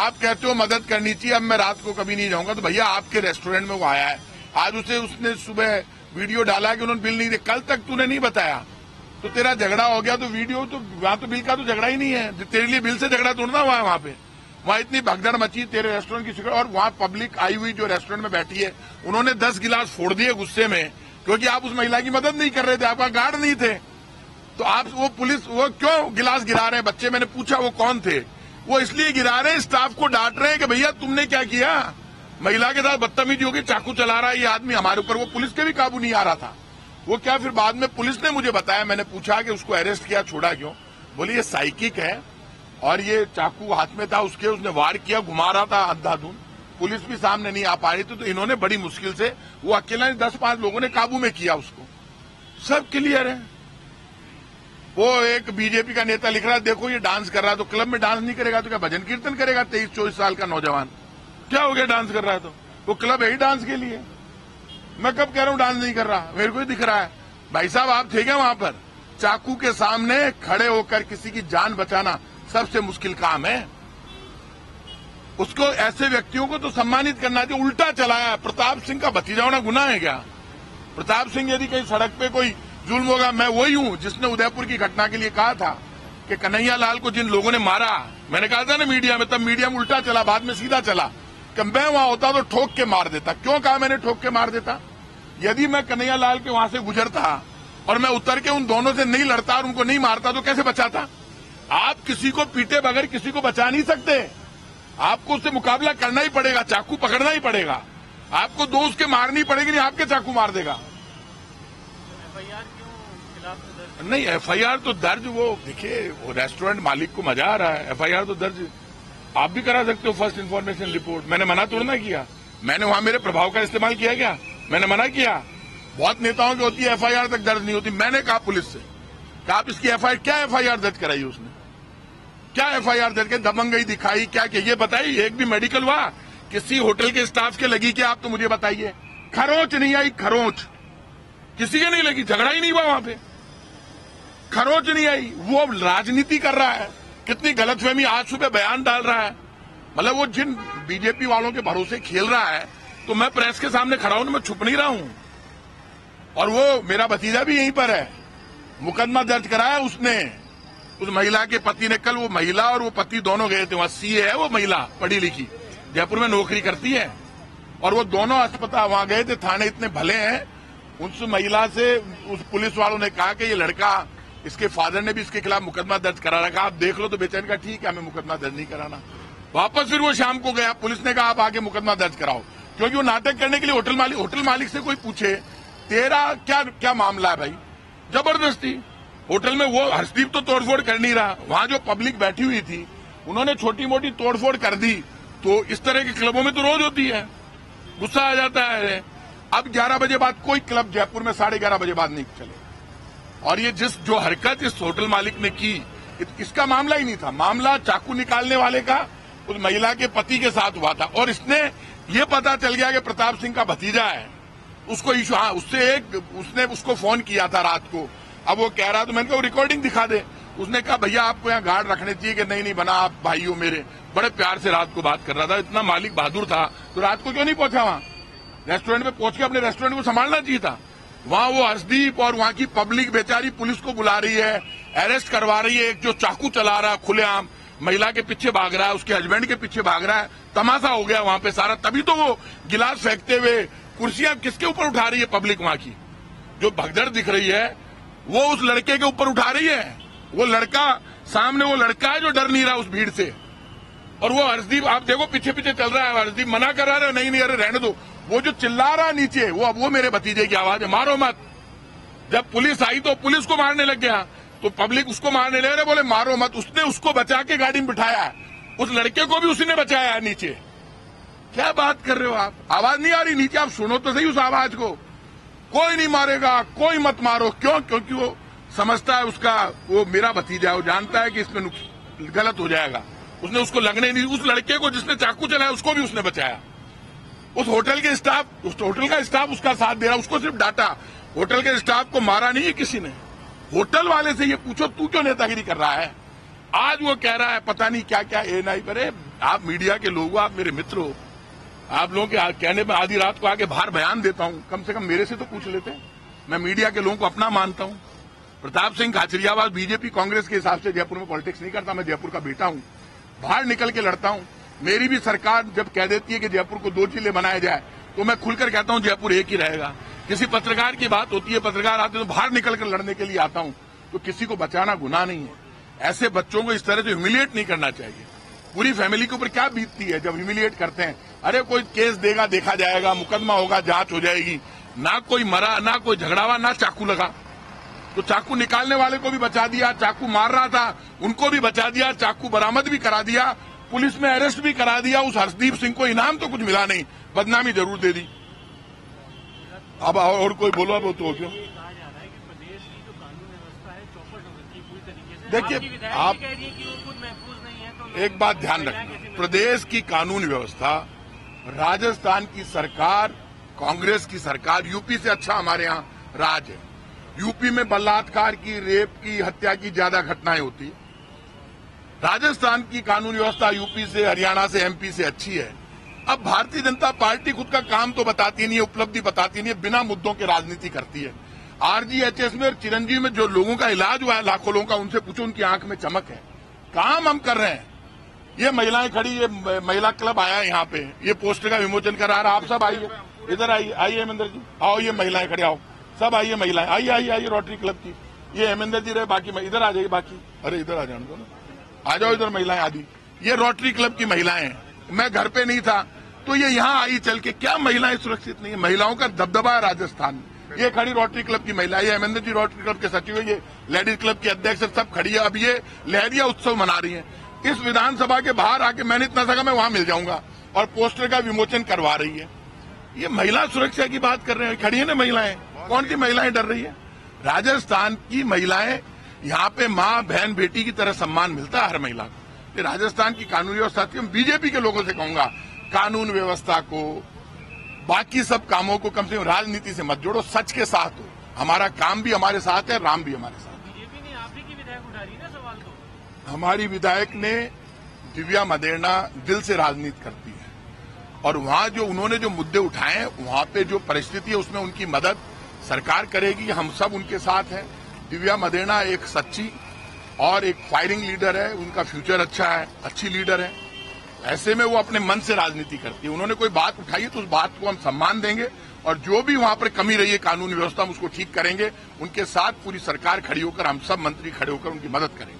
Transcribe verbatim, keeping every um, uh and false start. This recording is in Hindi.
आप कहते हो मदद करनी चाहिए, अब मैं रात को कभी नहीं जाऊंगा। तो भैया आपके रेस्टोरेंट में वो आया है, आज उसे उसने सुबह वीडियो डाला कि उन्होंने बिल नहीं दिया, कल तक तूने नहीं बताया, तो तेरा झगड़ा हो गया। तो वीडियो तो वहां तो बिल का तो झगड़ा ही नहीं है, तेरे लिए बिल से झगड़ा तोड़ना हुआ है वहां पे। वहां इतनी भगदड़ मची तेरे रेस्टोरेंट की शिकायत, और वहां पब्लिक आई हुई जो रेस्टोरेंट में बैठी है, उन्होंने दस गिलास फोड़ दिए गुस्से में, क्योंकि आप उस महिला की मदद नहीं कर रहे थे, आपका गार्ड नहीं थे। तो आप वो पुलिस वो क्यों गिलास गिरा रहे हैं? बच्चे, मैंने पूछा वो कौन थे, वो इसलिए गिरा रहे हैं, स्टाफ को डांट रहे हैं कि भैया तुमने क्या किया, महिला के साथ बदतमीजी होगी, चाकू चला रहा है ये आदमी हमारे ऊपर। वो पुलिस के भी काबू नहीं आ रहा था। वो क्या फिर बाद में पुलिस ने मुझे बताया, मैंने पूछा कि उसको अरेस्ट किया, छोड़ा क्यों? बोली ये साइकिक है और ये चाकू हाथ में था उसके, उसने वार किया, घुमा रहा था अंधाधुन, पुलिस भी सामने नहीं आ पा रही थी, तो इन्होंने बड़ी मुश्किल से, वो अकेला नहीं दस पांच लोगों ने काबू में किया उसको। सब क्लियर है। वो एक बीजेपी का नेता लिख रहा है देखो ये डांस कर रहा है, तो क्लब में डांस नहीं करेगा तो क्या भजन कीर्तन करेगा? तेईस चौबीस साल का नौजवान क्या हो गया डांस कर रहा है? तो वो क्लब है ही डांस के लिए। मैं कब कह रहा हूं डांस नहीं कर रहा, मेरे को ही दिख रहा है। भाई साहब आप थे क्या वहां पर? चाकू के सामने खड़े होकर किसी की जान बचाना सबसे मुश्किल काम है। उसको, ऐसे व्यक्तियों को तो सम्मानित करना चाहिए। उल्टा चलाया। प्रताप सिंह का भतीजा होना गुनाह है क्या? प्रताप सिंह यदि कहीं सड़क पे कोई जुल्म होगा, मैं वही हूं जिसने उदयपुर की घटना के लिए कहा था कि कन्हैया लाल को जिन लोगों ने मारा, मैंने कहा था ना मीडिया में, तब मीडिया में उल्टा चला, बाद में सीधा चला कि मैं वहां होता तो ठोक के मार देता। क्यों कहा मैंने ठोक के मार देता? यदि मैं कन्हैया लाल के वहां से गुजरता और मैं उतर के उन दोनों से नहीं लड़ता और उनको नहीं मारता तो कैसे बचाता? आप किसी को पीटे बगैर किसी को बचा नहीं सकते, आपको उससे मुकाबला करना ही पड़ेगा, चाकू पकड़ना ही पड़ेगा, आपको दो उसके मारनी पड़ेगी, नहीं आपके चाकू मार देगा। एफआईआर क्यों खिलाफ? नहीं एफआईआर तो दर्ज, वो देखिए वो रेस्टोरेंट मालिक को मजा आ रहा है, एफआईआर तो दर्ज आप भी करा सकते हो, फर्स्ट इन्फॉर्मेशन रिपोर्ट। मैंने मना थोड़ा ना किया, मैंने वहां मेरे प्रभाव का इस्तेमाल किया क्या? मैंने मना किया? बहुत नेताओं की होती है एफआईआर तक दर्ज नहीं होती। मैंने कहा पुलिस से कि आप इसकी एफआईआर, क्या एफआईआर दर्ज कराई उसने, क्या एफआईआर दर्ज कर दबंगई दिखाई, क्या क्या ये बताइए? एक भी मेडिकल हुआ किसी होटल के स्टाफ के लगी क्या? आप तो मुझे बताइए। खरोंच नहीं आई, खरोंच किसी के नहीं लगी, झगड़ा ही नहीं हुआ वहां पे, खरोंच नहीं आई। वो राजनीति कर रहा है, कितनी गलतफहमी, आज सुबह बयान डाल रहा है। मतलब वो जिन बीजेपी वालों के भरोसे खेल रहा है, तो मैं प्रेस के सामने खड़ा हूं, मैं छुप नहीं रहा हूं। और वो मेरा भतीजा भी यहीं पर है, मुकदमा दर्ज कराया उसने, उस महिला के पति ने। कल वो महिला और वो पति दोनों गए थे वहां, सीए है वो महिला, पढ़ी लिखी, जयपुर में नौकरी करती है, और वो दोनों अस्पताल वहां गए थे, थाने इतने भले हैं। उस महिला से उस पुलिस वालों ने कहा कि ये लड़का, इसके फादर ने भी इसके खिलाफ मुकदमा दर्ज करा रखा, आप देख लो। तो बेचैन का ठीक है, हमें मुकदमा दर्ज नहीं कराना। वापस फिर वो शाम को गया, पुलिस ने कहा आप आगे मुकदमा दर्ज कराओ, क्योंकि वो नाटक करने के लिए होटल मालिक, होटल मालिक से कोई पूछे तेरा क्या क्या मामला है भाई, जबरदस्ती होटल में। वो हर्षदीप तो तोड़फोड़ कर नहीं रहा, वहां जो पब्लिक बैठी हुई थी उन्होंने छोटी मोटी तोड़फोड़ कर दी। तो इस तरह के क्लबों में तो रोज होती है, गुस्सा आ जाता है। अब ग्यारह बजे बाद कोई क्लब जयपुर में साढ़े ग्यारह बजे बाद नहीं चले। और ये जिस जो हरकत इस होटल मालिक ने की, इसका मामला ही नहीं था, मामला चाकू निकालने वाले का उस महिला के पति के साथ हुआ था। और इसने ये पता चल गया कि प्रताप सिंह का भतीजा है, उसको इशू, हाँ उससे एक, उसने उसको फोन किया था रात को। अब वो कह रहा, तो मैंने कहा रिकॉर्डिंग दिखा दे। उसने कहा भैया आपको यहाँ गार्ड रखने चाहिए कि नहीं नहीं बना, आप भाइयों मेरे, बड़े प्यार से रात को बात कर रहा था। इतना मालिक बहादुर था तो रात को क्यों नहीं पहुंचा वहां? रेस्टोरेंट में पहुंच के अपने रेस्टोरेंट को संभालना चाहिए था। वहां वो हर्षदीप और वहां की पब्लिक बेचारी पुलिस को बुला रही है, अरेस्ट करवा रही है। एक जो चाकू चला रहा है खुलेआम, महिला के पीछे भाग रहा है, उसके हस्बैंड के पीछे भाग रहा है, तमाशा हो गया वहां पे सारा। तभी तो वो गिलास फेंकते हुए, कुर्सियां किसके ऊपर उठा रही है पब्लिक वहां की, जो भगदड़ दिख रही है वो उस लड़के के ऊपर उठा रही है। वो लड़का, सामने वो लड़का है जो डर नहीं रहा उस भीड़ से। और वो हर्षदीप आप देखो पीछे पीछे चल रहा है, हर्षदीप मना कर रहा है, नहीं नहीं अरे रहने दो। वो जो चिल्ला रहा है नीचे, वो अब वो मेरे भतीजे की आवाज है, मारो मत। जब पुलिस आई तो पुलिस को मारने लग गया, तो पब्लिक उसको मारने लगे, बोले मारो मत। उसने उसको बचा के गाड़ी में बिठाया, उस लड़के को भी उसी ने बचाया है नीचे। क्या बात कर रहे हो आप? आवाज नहीं आ रही नीचे? आप सुनो तो सही उस आवाज को। कोई नहीं मारेगा, कोई मत मारो। क्यों? क्योंकि वो समझता है उसका, वो मेरा भतीजा है, वो जानता है कि इसमें गलत हो जाएगा। उसने उसको लगने नहीं, उस लड़के को जिसने चाकू चलाया उसको भी उसने बचाया। उस होटल के स्टाफ, उस होटल का स्टाफ उसका साथ दे रहा, उसको सिर्फ डांटा, होटल के स्टाफ को मारा नहीं है किसी ने। होटल वाले से ये पूछो तू क्यों नेतागिरी कर रहा है? आज वो कह रहा है पता नहीं क्या क्या एएनआई पर, आप मीडिया के लोग हो, आप मेरे मित्र हो, आप लोगों के कहने में आधी रात को आके बाहर बयान देता हूं, कम से कम मेरे से तो पूछ लेते। मैं मीडिया के लोगों को अपना मानता हूं। प्रताप सिंह खाचरियावास बीजेपी कांग्रेस के हिसाब से जयपुर में पॉलिटिक्स नहीं करता। मैं जयपुर का बेटा हूं, बाहर निकल के लड़ता हूं। मेरी भी सरकार जब कह देती है कि जयपुर को दो जिले बनाया जाए तो मैं खुलकर कहता हूं जयपुर एक ही रहेगा। किसी पत्रकार की बात होती है, पत्रकार आते तो बाहर निकलकर लड़ने के लिए आता हूं, तो किसी को बचाना गुनाह नहीं है। ऐसे बच्चों को इस तरह से ह्यूमिलिएट नहीं करना चाहिए। पूरी फैमिली के ऊपर क्या बीतती है जब ह्यूमिलिएट करते हैं। अरे कोई केस देगा, देखा जाएगा, मुकदमा होगा, जांच हो जाएगी। ना कोई मरा, ना कोई झगड़ा हुआ, ना चाकू लगा। तो चाकू निकालने वाले को भी बचा दिया, चाकू मार रहा था उनको भी बचा दिया, चाकू बरामद भी करा दिया, पुलिस में अरेस्ट भी करा दिया। उस हर्षदीप सिंह को इनाम तो कुछ मिला नहीं, बदनामी जरूर दे दी। अब और कोई बोलो, अब तो क्यों देखिए आप एक बात ध्यान रखना, प्रदेश की कानून व्यवस्था, राजस्थान की सरकार, कांग्रेस की सरकार, यूपी से अच्छा हमारे यहाँ राज है। यूपी में बलात्कार की, रेप की, हत्या की ज्यादा घटनाएं होती है। राजस्थान की कानून व्यवस्था यूपी से, हरियाणा से, एमपी से अच्छी है। अब भारतीय जनता पार्टी खुद का काम तो बताती नहीं है, उपलब्धि बताती नहीं है, बिना मुद्दों के राजनीति करती है। आरजीएचएस में और चिरंजीवी में जो लोगों का इलाज हुआ है, लाखों लोगों का, उनसे पूछो, उनकी आंख में चमक है। काम हम कर रहे हैं। ये महिलाएं खड़ी, ये महिला क्लब आया यहाँ पे, ये पोस्टर का विमोचन करा रहा। आप सब आइए, इधर आइए, आइए हेमेंद्र जी, आओ, ये महिलाएं खड़े, आओ सब आइए, महिलाएं आइए, आइए आइए, रोटरी क्लब की ये हेमेंद्र जी रहे, बाकी इधर आ जाइए, बाकी अरे इधर आ जाओ ना, आ जाओ इधर महिलाएं आदि। ये रोटरी क्लब की महिलाएं हैं। मैं घर पे नहीं था तो ये यहाँ आई चल के। क्या महिलाएं सुरक्षित नहीं है? महिलाओं का दबदबा है राजस्थान में। ये खड़ी रोटरी क्लब की महिला, ये हेमेंद्र जी रोटरी क्लब के सचिव है, ये लेडीज क्लब की अध्यक्ष, सब खड़ी है। अब ये लहरिया उत्सव मना रही है। इस विधानसभा के बाहर आके मैंने इतना सका मैं वहां मिल जाऊंगा, और पोस्टर का विमोचन करवा रही है। ये महिला सुरक्षा की बात कर रहे हैं, खड़ी है ना महिलाएं। कौन सी महिलाएं डर रही है? राजस्थान की महिलाएं, यहाँ पे माँ, बहन, बेटी की तरह सम्मान मिलता है हर महिला को। ये राजस्थान की कानून व्यवस्था थी। बीजेपी के लोगों से कहूंगा, कानून व्यवस्था को, बाकी सब कामों को कम से कम राजनीति से मत जोड़ो, सच के साथ हो। हमारा काम भी हमारे साथ है, राम भी हमारे साथ है। बीजेपी ने आप ही की विधायक उठा रही है ना सवाल तो। हमारी विधायक ने, दिव्या मदेरणा, दिल से राजनीति करती है, और वहां जो उन्होंने जो मुद्दे उठाए हैं, वहां पे जो परिस्थिति है उसमें उनकी मदद सरकार करेगी। हम सब उनके साथ हैं। दिव्या मदेरणा एक सच्ची और एक फायरिंग लीडर है, उनका फ्यूचर अच्छा है, अच्छी लीडर है। ऐसे में वो अपने मन से राजनीति करती है। उन्होंने कोई बात उठाई है तो उस बात को हम सम्मान देंगे, और जो भी वहां पर कमी रही है कानून व्यवस्था में उसको ठीक करेंगे। उनके साथ पूरी सरकार खड़ी होकर, हम सब मंत्री खड़े होकर उनकी मदद करेंगे।